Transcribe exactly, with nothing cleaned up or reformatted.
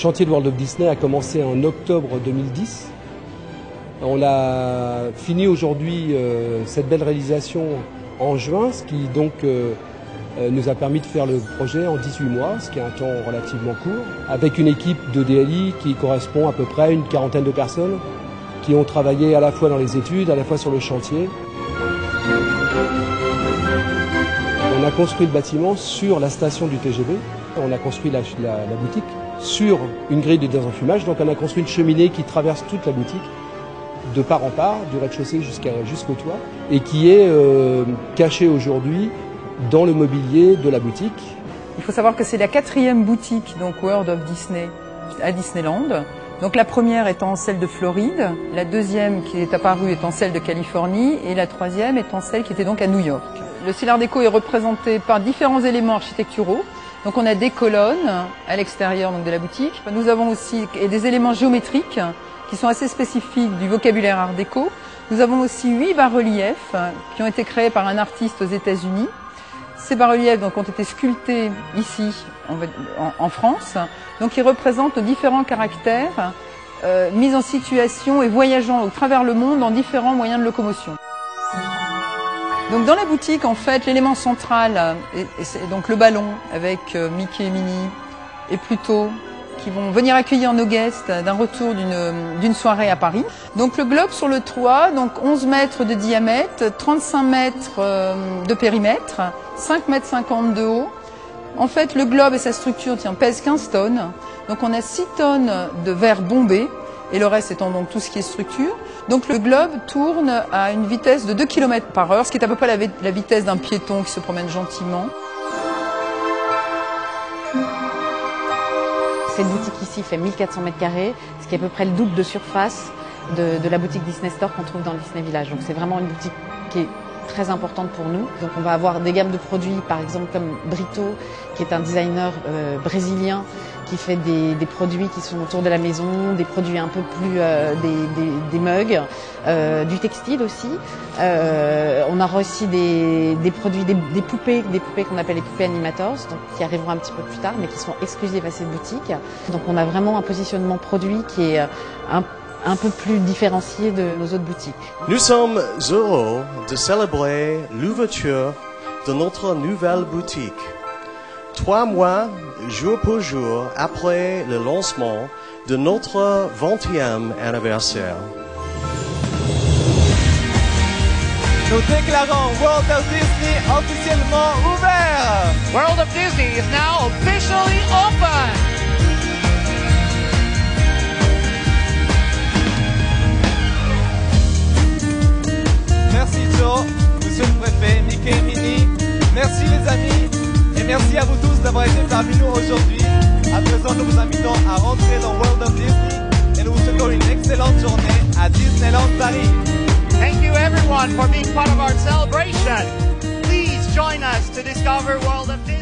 chantier de World of Disney a commencé en octobre deux mille dix. On a fini aujourd'hui euh, cette belle réalisation en juin, ce qui donc euh, nous a permis de faire le projet en dix-huit mois, ce qui est un temps relativement court, avec une équipe de D L I qui correspond à peu près à une quarantaine de personnes qui ont travaillé à la fois dans les études, à la fois sur le chantier. On a construit le bâtiment sur la station du T G V, on a construit la, la, la boutique sur une grille de désenfumage, donc on a construit une cheminée qui traverse toute la boutique, de part en part, du rez-de-chaussée jusqu'à, jusqu'au toit, et qui est euh, cachée aujourd'hui dans le mobilier de la boutique. Il faut savoir que c'est la quatrième boutique, donc World of Disney, à Disneyland. Donc la première étant celle de Floride, la deuxième qui est apparue étant celle de Californie, et la troisième étant celle qui était donc à New York. Le style Art déco est représenté par différents éléments architecturaux. Donc on a des colonnes à l'extérieur donc de la boutique. Nous avons aussi des éléments géométriques qui sont assez spécifiques du vocabulaire Art déco. Nous avons aussi huit bas-reliefs qui ont été créés par un artiste aux États-Unis. Ces bas-reliefs donc ont été sculptés ici en, en, en France. Donc ils représentent différents caractères euh, mis en situation et voyageant au travers le monde en différents moyens de locomotion. Donc dans la boutique, en fait, l'élément central, c'est donc le ballon avec Mickey et Minnie et Pluto qui vont venir accueillir nos guests d'un retour d'une d'une soirée à Paris. Donc le globe sur le toit, donc onze mètres de diamètre, trente-cinq mètres de périmètre, cinq mètres cinquante de haut. En fait, le globe et sa structure tiens, pèsent quinze tonnes. Donc on a six tonnes de verre bombé et le reste étant donc tout ce qui est structure. Donc le globe tourne à une vitesse de deux kilomètres par heure, ce qui est à peu près la, la vitesse d'un piéton qui se promène gentiment. Cette boutique ici fait mille quatre cents mètres carrés, ce qui est à peu près le double de surface de, de la boutique Disney Store qu'on trouve dans le Disney Village. Donc c'est vraiment une boutique qui est très importante pour nous. Donc on va avoir des gammes de produits, par exemple comme Brito, qui est un designer euh, brésilien qui fait des, des produits qui sont autour de la maison, des produits un peu plus, euh, des, des, des mugs, euh, du textile aussi. Euh, on aura aussi des, des produits, des, des poupées, des poupées qu'on appelle les poupées animators, donc qui arriveront un petit peu plus tard, mais qui sont exclusives à cette boutique. Donc on a vraiment un positionnement produit qui est un un peu plus différencié de nos autres boutiques. Nous sommes heureux de célébrer l'ouverture de notre nouvelle boutique. Trois mois, jour pour jour, après le lancement de notre vingtième anniversaire. Nous déclarons World of Disney officiellement ouvert. World of Disney is now officially open. Merci Joe, Monsieur le Préfet, Mickey et Minnie. Merci les amis et merci à vous tous d'avoir été parmi nous aujourd'hui. À présent, nous vous invitons à rentrer dans World of Disney et nous vous souhaitons une excellente journée à Disneyland Paris. Thank you everyone for being part of our celebration. Please join us to discover World of Disney.